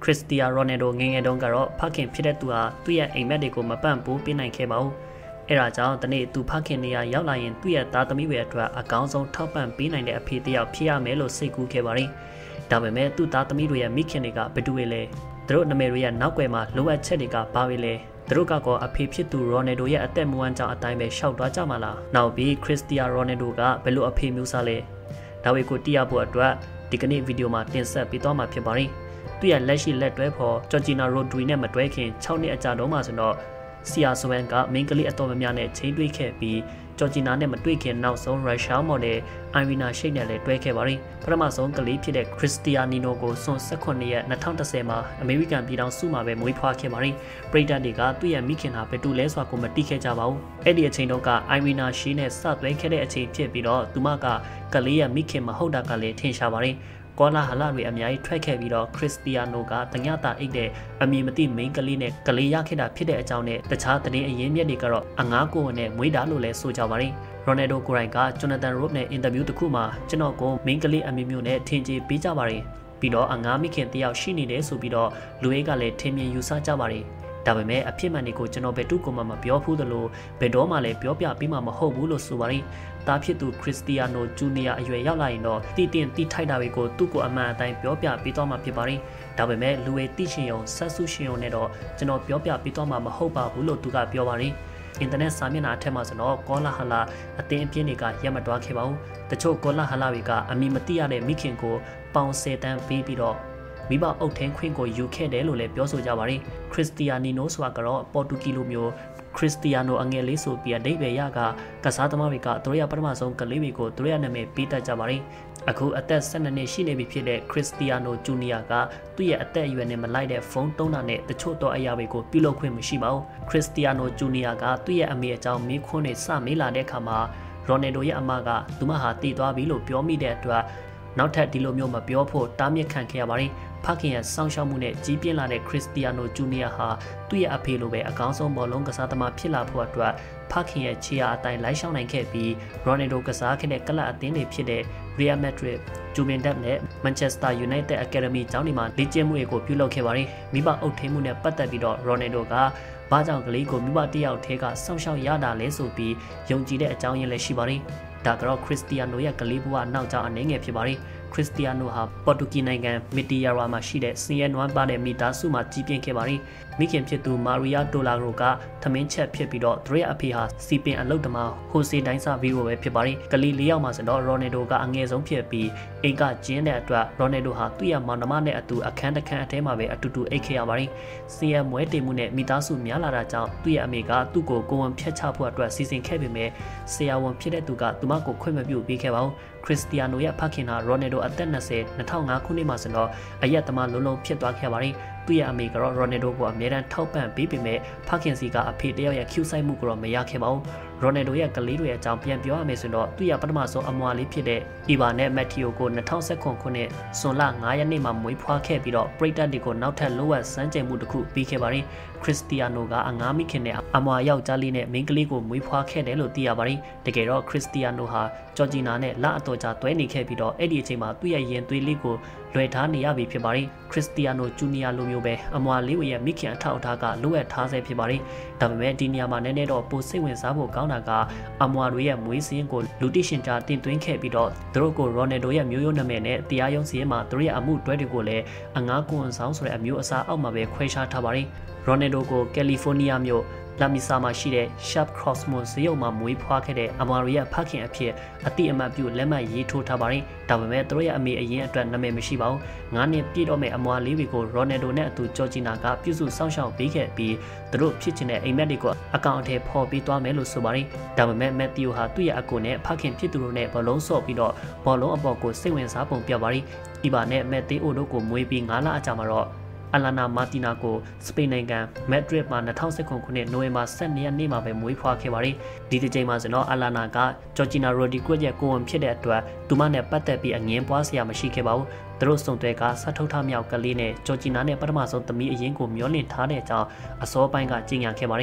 ခရစ္စတီယာရိုနယ်ဒိုငယ်ငယ်တုန်းကတော့ဖခင်ဖြစ်တဲ့သူဟာသူ့ရဲ့အိမ်မက်တွေကိုမပန့်ပိုးပေးနိုင်ခဲ့ပါဘူးအဲ့ဒါကြောင့်တနေ့သူဖခင်နေရာရောက်လာရင်သူ့ရဲ့သားသမီးတွေအတွက်အကောင်းဆုံးထောက်ပံ့ပေးနိုင်တဲ့အဖေတစ်ယောက်ဖြစ်ရမယ်လို့စိတ်ကူးခဲ့ပါတယ်ဒါပေမဲ့သူ့သားသမီးတွေရဲ့မိခင်တွေကဘယ်သူတွေလဲသူတို့နာမည်တွေရဲ့နောက်ွယ်မှာလိုအပ်ချက်တွေကဘာတွေလဲသူတို့ကတော့အဖေဖြစ်သူရိုနယ်ဒိုရဲ့အသက်မွေးကြောင်အတိုင်းပဲရှောက်သွားကြမှာလားနောက်ပြီးခရစ္စတီယာရိုနယ်ဒိုကဘယ်လိုအဖေမျိုးစားလဲဒါဝေကိုတီးရဖို့အတွက်ဒီကနေ့ဗီဒီယိုမှာတင်ဆက်ပေးသွားမှာဖြစ်ပါတယ်သူ့ရဲ့လက်ရှိလက်တွဲဖော်ဂျော်ဂျီနာရိုဒရီနဲ့မတွဲခင်6နှစ်အကြာတုန်းမှာဆိုတော့ဆီယာဆိုဗန်ကမိန်းကလေးအတော်များများနဲ့ချိန်တွေးခဲ့ပြီးဂျော်ဂျီနာနဲ့မတွေ့ခင်နောက်ဆုံးရုရှားမော်ဒယ်အိုင်ရီနာရှိတ်နဲ့လည်းတွဲခဲ့ပါတယ်ပထမဆုံးကလေးဖြစ်တဲ့ခရစ္စတီယာနီနိုကိုစွန်18ရက်2010မှာအမေရိကန်ပြည်ထောင်စုမှာပဲမွေးဖွားခဲ့ပါတယ်ပရိသတ်တွေကသူ့ရဲ့မိခင်ဟာဘယ်သူလဲဆိုတာကိုမသိခဲ့ကြပါဘူးအဲ့ဒီအချိန်တုန်းကအိုင်ရီနာရှိနဲ့စတွဲခဲ့တဲ့အချိန်ဖြစ်ပြီးတော့သူမကကလေးရဲ့မိခင်မဟုတ်တာကလည်းထင်ရှားပါတယ်ကောလာဟလာတွေအများကြီးထွက်ခဲ့ပြီးတော့ခရစ္စတီယာနိုကတညတာအိတ်တဲ့အမည်မသိမိန်းကလေးနဲ့ကလေးရခဲ့တာဖြစ်တဲ့အကြောင်းနဲ့တခြားသတင်းအရင်းမြစ်တွေကတော့အငားကိုနဲ့မွေးတာလို့လည်းဆိုကြပါတယ်ရိုနယ်ဒိုကိုရိုင်ကဂျိုနာသန်ရို့နဲ့အင်တာဗျူးတစ်ခုမှာကျွန်တော်ကိုမိန်းကလေးအမည်မျိုးနဲ့ထင်ကြေးပေးကြပါတယ်ပြီးတော့အငားမိခင်တယောက်ရှိနေတယ်ဆိုပြီးတော့လူရေးကလည်းထင်မြင်ယူဆကြပါတယ်ဒါပေမဲ့အဖြစ်မှန်တွေကိုကျွန်တော်ဘယ်သူမှမပြောဘူးသလိုဘယ်တော့မှလည်းပြောပြပြီးမှမဟုတ်ဘူးလို့ဆိုပါတယ်။တာဖြစ်သူခရစ္စတီယာနိုဂျူနီယာအရွယ်ရောက်လာရင်တော့တီတင်တီထိုက်တာတွေကိုသူ့ကိုအမှန်အတိုင်းပြောပြပေးသွားမှာဖြစ်ပါတယ်။ဒါပေမဲ့လူတွေသိရှင်ရုံဆက်စုရှင်ရုံနဲ့တော့ကျွန်တော်ပြောပြပေးသွားမှာမဟုတ်ပါဘူးလို့သူကပြောပါတယ်။အင်တာနက်စာမျက်နှာအထက်မှာဆိုတော့ကောလာဟလာအတင်းအပြင်းတွေကရက်မတွားခဲ့ပါဘူး။တချို့ကောလာဟလာတွေကအမည်မသိရတဲ့မိခင်ကိုပေါင်10တန်းပေးပြီးတော့မိဘအုပ်ထင်းခွင့်ကိုယူခဲ့တယ်လို့လည်းပြောဆိုကြပါတယ်ခရစ္စတီယာနီနိုဆိုတာကတော့ပေါ်တူဂီလိုမျိုးခရစ္စတီယာနိုအငယ်လေးဆိုပြီးအဓိပ္ပာယ်ရကစားသမားတွေကသူတို့ရဲ့ပထမဆုံးကလေးတွေကိုသူတို့ရဲ့နာမည်ပေးတတ်ကြပါတယ်အခုအသက်12နှစ်ရှိနေပြီဖြစ်တဲ့ခရစ္စတီယာနိုဂျူနီယာကသူ့ရဲ့အသက်အရွယ်နဲ့မလိုက်တဲ့ဖုန်းသုံးတာနဲ့တချို့သောအရာတွေကိုပြုလုပ်ခွင့်မရှိပါဘူးခရစ္စတီယာနိုဂျူနီယာကသူ့ရဲ့အမေအကြောင်းမေးခွန်းတွေစမေးလာတဲ့အခါမှာရိုနယ်ဒိုရဲ့အမကသူမဟာတည်သွားပြီလို့ပြောမိတဲ့အတွက်နောက်ထပ်ဒီလိုမျိုးမပြောဖို့တားမြစ်ခံခဲ့ရပါတယ်ဖခင်ရဲ့စောင့်ရှောက်မှုနဲ့ကြီးပြင်းလာတဲ့ခရစ္စတီယာနိုဂျူနီယာဟာသူ့ရဲ့အဖေလိုပဲအကောင်းဆုံးဘောလုံးကစားသမားဖြစ်လာဖို့အတွက်ဖခင်ရဲ့ခြေအားအတိုင်းလိုက်ရှောင်နိုင်ခဲ့ပြီးရိုနယ်ဒိုကစားခဲ့တဲ့ကလပ်အသင်းတွေဖြစ်တဲ့ Real Madrid, Juventus နဲ့ Manchester United Academy ကျောင်းတွေမှာလေ့ကျင့်မှုတွေကိုပြုလုပ်ခဲ့ပါတယ်မိဘအုပ်ထိန်းမှုနဲ့ပတ်သက်ပြီးတော့ရိုနယ်ဒိုကဘာကြောင့်ကလေးကိုမိဘတယောက်ထဲကစောင့်ရှောက်ရတာလဲဆိုပြီးယုံကြည်တဲ့အကြောင်းရင်းလည်းရှိပါတယ်ဒါကတော့ခရစ္စတီယာနိုရဲ့ကလေးဘဝနောက်ကျောင်းအနေငယ်ဖြစ်ပါတယ်ခရစ္စတီယာနိုဟာပေါ်တူဂီနိုင်ငံမီတီယာရာမှာရှိတဲ့စင်ရဲနွမ်းပါတဲ့မိသားစုမှာကြီးပြင်းခဲ့ပါတယ်မိခင်ဖြစ်သူမာရီယာတိုလာရိုကသမင်းချက်ဖြစ်ပြီးတော့သူရဲ့အဖေဟာစီပင်အလုတ်သမားဟိုဆေဒိုင်းဆာဗီရိုပဲဖြစ်ပါတယ်ကလေး၄ယောက်မှာဆိုတော့ရိုနယ်ဒိုကအငယ်ဆုံးဖြစ်ပြီးအိမ်ကကျင်းတဲ့အတွက်ရိုနယ်ဒိုဟာသူ့ရဲ့မောင်နှမနဲ့အတူအခန်းတစ်ခန်းအထဲမှာပဲအတူတူအိတ်ခဲ့ရပါတယ်စင်ရဲမွဲတေမှုနဲ့မိသားစုများလာတာကြောင့်သူ့ရဲ့အမေကသူ့ကိုကိုဝန်ဖျက်ချဖို့အတွက်စီစဉ်ခဲ့ပေမဲ့ဆရာဝန်ဖြစ်တဲ့သူကသူမကိုခွင့်မပြုပေးခဲ့ပါဘူးခရစ္စတီယာနိုရဲ့ဖခင်ဟာရိုနယ်ဒိုအသက်2005ခုနှစ်မှာဆိုတော့အရက်သမားလုံးလုံးဖြစ်သွားခဲ့ပါတယ်သူ့ရဲ့အမေကတော့ရိုနယ်ဒိုကိုအမြဲတမ်းထောက်ပံ့ပေးပေမဲ့ဖခင်စီကအဖေတယောက်ရဲ့ cue ဆိုင်မှုကိုတော့မရခဲ့ပါဘူးရိုနယ်ဒိုရဲ့ကလေးတွေအကြောင်းပြန်ပြောရမယ်ဆိုတော့သူ့ရဲ့ပထမဆုံးအမွာလေးဖြစ်တဲ့အီဗာနဲ့မက်တီယိုကို2019ခုနှစ်ဇွန်လ9ရက်နေ့မှာမွေးဖွားခဲ့ပြီးတော့ပရိသတ်တွေကိုနောက်ထပ်လိုအပ်စမ်းကြယ်မှုတစ်ခုပြီးခဲ့ပါတယ်ခရစ္စတီယာနိုကအငားမိခင်နဲ့အမွာယောက်ျားလေးနဲ့မိန်းကလေးကိုမွေးဖွားခဲ့တယ်လို့သိရပါတယ်တကယ်တော့ခရစ္စတီယာနိုဟာဂျော်ဂျီနာနဲ့လအတော်ကြာတွဲနေခဲ့ပြီးတော့အဲ့ဒီအချိန်မှာသူ့ရဲ့ရင်သွေးလေးကိုလွယ်ထားနေရပြီဖြစ်ပါတယ်ခရစ္စတီယာနိုဂျူနီယာလိုမျိုးပဲအမွာလေးရဲ့မိခင်အထောက်အထားကလိုအပ်ထားဆဲဖြစ်ပါတယ်ဒါပေမဲ့ဒီနေရာမှာနည်းနည်းတော့ပိုစိတ်ဝင်စားဖို့ကောင်းတာကအမွာတွေရဲ့မွေးစင်းကိုလူတိရှင်ကြားတင်သွင်းခဲ့ပြီးတော့သူတို့ကိုရိုနယ်ဒိုရဲ့မျိုးရိုးနာမည်နဲ့တရားရုံးစီရင်မှာသူတို့ရဲ့အမှုတွဲတွေကိုလည်းအငားကွန်ဆောင်ဆိုတဲ့အမျိုးအစားအောက်မှာပဲခွဲခြားထားပါတယ်ရိုနယ်ဒိုကိုကယ်လီဖိုးနီးယားမြို့လာမီဆာမှာရှိတဲ့ Sharp Crossmore ဈေးရုံမှာမွေးဖွားခဲ့တဲ့အမွာတွေရဲ့ဖခင်အဖြစ်အတိအမှတ်ပြုလက်မှတ်ရေးထိုးထားပါတယ်။ဒါပေမဲ့သူတို့ရဲ့အမေအရင်အတွက်နာမည်မရှိပါဘူး။9နှစ်ပြည့်တော့မဲ့အမွာလေးတွေကိုရိုနယ်ဒိုနဲ့အတူဂျော်ဂျီနာကပြုစုစောင့်ရှောက်ပေးခဲ့ပြီးသူတို့ဖြစ်ချင်တဲ့အိမ်မက်တွေကိုအကောင့်အထည်ဖော်ပေးသွားမယ်လို့ဆိုပါတယ်။ဒါပေမဲ့မက်သီယိုဟာသူ့ရဲ့အကိုနဲ့ဖခင်ဖြစ်သူတို့နဲ့ဘောလုံးဆော့ပြီးတော့ဘောလုံးအပေါ်ကိုစိတ်ဝင်စားပုံပြပါတယ်။ဒီပါနဲ့မက်သီအိုတို့ကိုမွေးပြီး9လအကြာမှာတော့အလာနာမာတီနာကိုစပိန်နိုင်ငံမက်ဒရစ်မှာ2019ခုနှစ်နိုဝင်ဘာ12ရက်နေ့မှာပဲမွေးဖွားခဲ့ပါတယ်။ဒီတစ်ချိန်မှာဆိုတော့အလာနာကဂျော်ဂျီနာရိုဒီကွက်ရဲ့ကိုဝန်ဖြစ်တဲ့အတွက်သူမနဲ့ပတ်သက်ပြီးအငင်းပွားစရာမရှိခဲ့ပါဘူး။သူတို့စုံတွဲကဆက်ထုတ်ထားမြောက်ကလေးနဲ့ဂျော်ဂျီနာနဲ့ပထမဆုံးသမီးအရင်ကိုမျောလင့်ထားတဲ့အကြောင်းအစောပိုင်းကကြေညာခဲ့ပါတယ်။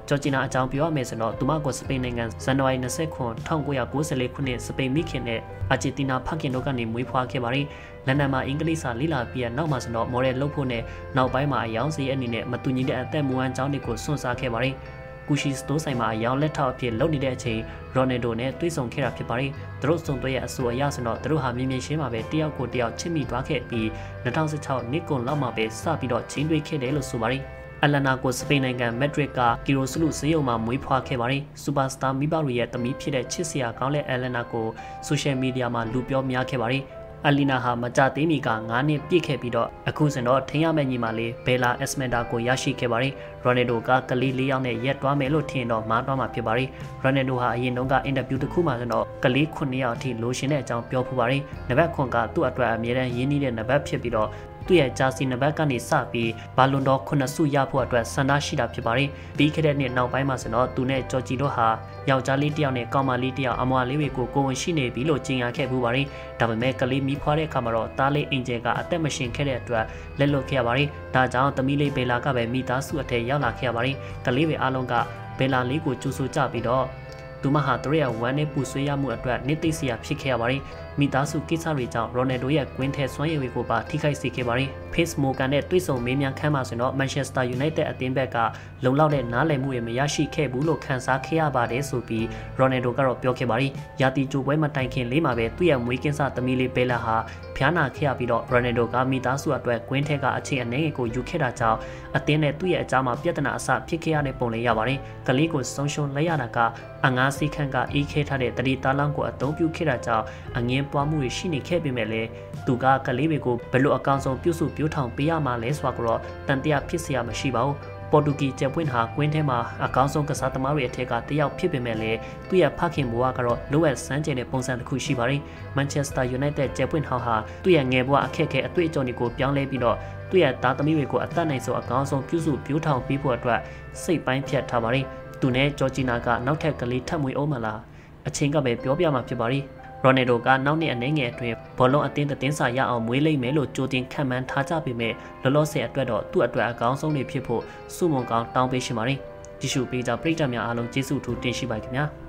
ဂျော်ဂျီနာအကြောင်းပြောရမယ်ဆိုတော့သူမကိုစပိန်နိုင်ငံဇန်နဝါရီ29 1994ခုနှစ်စပိန်မိခင်နဲ့အာဂျင်တီနာဖခင်တို့ကနေမွေးဖွားခဲ့ပါတယ်လန်ဒန်မှာအင်္ဂလိပ်စာလေ့လာပြီးနောက်မှာဆိုတော့မော်ဒယ်လုပ်ဖို့နဲ့နောက်ပိုင်းမှာအယောင်စီအနေနဲ့မတူညီတဲ့အသက်မွေးဝမ်းကြောင်းတွေကိုစွန့်စားခဲ့ပါတယ်ကူရှီစတိုးဆိုင်မှာအယောင်လက်ထောက်အဖြစ်လုပ်နေတဲ့အချိန်ရိုနယ်ဒိုနဲ့တွေ့ဆုံခဲ့တာဖြစ်ပါတယ်။သူတို့စုံတွေ့ရဲ့အဆိုအရဆိုတော့သူတို့ဟာမြင်မြင်ရှင်းမှာပဲတယောက်ကိုတယောက်ချစ်မိသွားခဲ့ပြီး2016နှစ်ကုန်လောက်မှာပဲစပြီးတော့ချင်းတွေ့ခဲ့တယ်လို့ဆိုပါတယ်။အလနာကိုစပိန်နိုင်ငံမက်ဒရစ်ကကီရိုဆလူဈေးရုံမှာမွေးဖွားခဲ့ပါတယ်။စူပါစတာမိဘတွေရဲ့သမီးဖြစ်တဲ့ချစ်စရာကောင်းတဲ့အလနာကိုဆိုရှယ်မီဒီယာမှာလူပြောများခဲ့ပါတယ်။အလီနာဟာမကြသေးမီက9နှစ်ပြည့်ခဲ့ပြီးတော့အခုစင်တော့ထင်ရမယ့်ညီမလေးဘယ်လာအက်စမန်ဒါကိုရရှိခဲ့ပါတယ်။ရိုနယ်ဒိုကကလေး4ယောက်နဲ့ရက်သွားမယ်လို့ထင်တော့မားသွားမှာဖြစ်ပါတယ်။ရိုနယ်ဒိုဟာအရင်တုန်းကအင်တာဗျူးတစ်ခုမှဆိုတော့ကလေး9ယောက်အထိလိုရှင်တဲ့အကြောင်းပြောဖူးပါတယ်။နံပါတ်9ကသူ့အတွက်အမြဲတမ်းရင်းနှီးတဲ့နံပါတ်ဖြစ်ပြီးတော့သူ့ရဲ့ဂျာစီနံပါတ်ကနေစပြီးဘာလွန်တော်9ဆုရဖို့အတွက်ဆန္ဒရှိတာဖြစ်ပါတယ်။ပြီးခဲ့တဲ့နှစ်နောက်ပိုင်းမှာဆိုတော့သူနဲ့ဂျော်ဂျီတို့ဟာယောက်ျားလေးတစ်ယောက်နဲ့ကောင်မလေးတစ်ယောက်အမွာလေးတွေကိုကိုဝင်ရှိနေပြီလို့ကြေညာခဲ့ပူပါတယ်။ဒါပေမဲ့ကလေးမီးဖွားတဲ့အခါမှာတော့တားလေးအင်ဂျယ်ကအသက်မရှင်ခဲ့တဲ့အတွက်လက်လွတ်ခဲ့ရပါတယ်။ဒါကြောင့်သမီးလေးဘေလာကပဲမိသားစုအထက်ရောက်လာခဲ့ရပါတယ်။ကလေးတွေအားလုံးကဘေလာလေးကိုကြိုးဆိုကြပြီးတော့သူမဟာသူရဲ့ဝမ်းနဲ့ပူဆွေးရမှုအတွက်နှစ်သိမ့်စရာဖြစ်ခဲ့ရပါတယ်။မိသားစုကိစ္စတွေကြောင့်ရိုနယ်ဒိုရဲ့ကွင်းထဲစွမ်းရည်တွေကိုပါထိခိုက်စေခဲ့ပါတယ်။ Pace Morgan နဲ့တွေ့ဆုံမေးမြန်းခန်းမှာဆိုတော့ Manchester United အသင်းဘက်ကလုံလောက်တဲ့နားလည်မှုတွေမရရှိခဲ့ဘူးလို့ခန်းစားခဲ့ရပါတယ်ဆိုပြီးရိုနယ်ဒိုကတော့ပြောခဲ့ပါတယ်။ရာသီကြိုပွဲမတိုင်ခင်လေးမှာပဲသူ့ရဲ့မွေးကင်းစသမီးလေးဘေလာဟာဖျားနာခဲ့ရပြီးတော့ရိုနယ်ဒိုကမိသားစုအတွက်ကွင်းထဲကအချိန်အနည်းငယ်ကိုယူခဲ့တာကြောင့်အသင်းနဲ့သူ့ရဲ့အကြားမှာပြဿနာအစဖြစ်ခဲ့ရတဲ့ပုံလေးရပါတယ်။ကလေးကိုဆုံးရှုံးလိုက်ရတာကအငါးစီခန့်ကအေးခဲထားတဲ့တတိသားလောင်းကိုအသုံးပြုခဲ့တာကြောင့်အငင်းပွားမှုတွေရှိနေခဲ့ပေမဲ့လည်းသူကကလေးတွေကိုဘယ်လိုအကောင်ဆုံးပြုစုပြောထောင်ပေးရမှာလဲဆိုတာကတော့တန်တရားဖြစ်เสียမရှိပါဘူး။ပေါ်တူဂီကျပွင့်ဟာကွင်းထဲမှာအကောင်ဆုံးကစားသမားတွေအထက်ကတယောက်ဖြစ်ပေမဲ့လည်းသူ့ရဲ့ဖခင်ဘဝကတော့လိုအပ်စမ်းကြဲတဲ့ပုံစံတစ်ခုရှိပါတယ်။ Manchester United ကျပွင့်ဟောင်းဟာသူ့ရဲ့ငယ်ဘဝအခက်အခဲအတွေ့အကြုံတွေကိုပြောင်းလဲပြီးတော့သူ့ရဲ့သားသမီးတွေကိုအသက်နိုင်ဆုံးအကောင်ဆုံးပြုစုပြောထောင်ပေးဖို့အတွက်စိတ်ပိုင်းဖြတ်ထားပါတယ်။သူနဲ့ဂျော်ဂျီနာကနောက်ထပ်ကလေးထပ်မွေးအောင်မလားအချင်းကပဲပြောပြမှာဖြစ်ပါတယ်။ရိုနယ်ဒိုကနောက်နှစ်အနေငယ်အတွင်းဘောလုံးအသင်းသတင်းစာရအောင်မွေးလိမ့်မယ်လို့ကြိုတင်ခန့်မှန်းထားကြပေမဲ့လောလောဆယ်အတွက်တော့သူ့အတွက်အကောင်းဆုံးတွေဖြစ်ဖို့စုမုံကောင်းတောင်းပေးရှင်ပါတယ်။ကြည့်ရှုပေးကြပရိသတ်များအားလုံးကျေးဇူးထူးတင်ရှိပါခင်ဗျာ။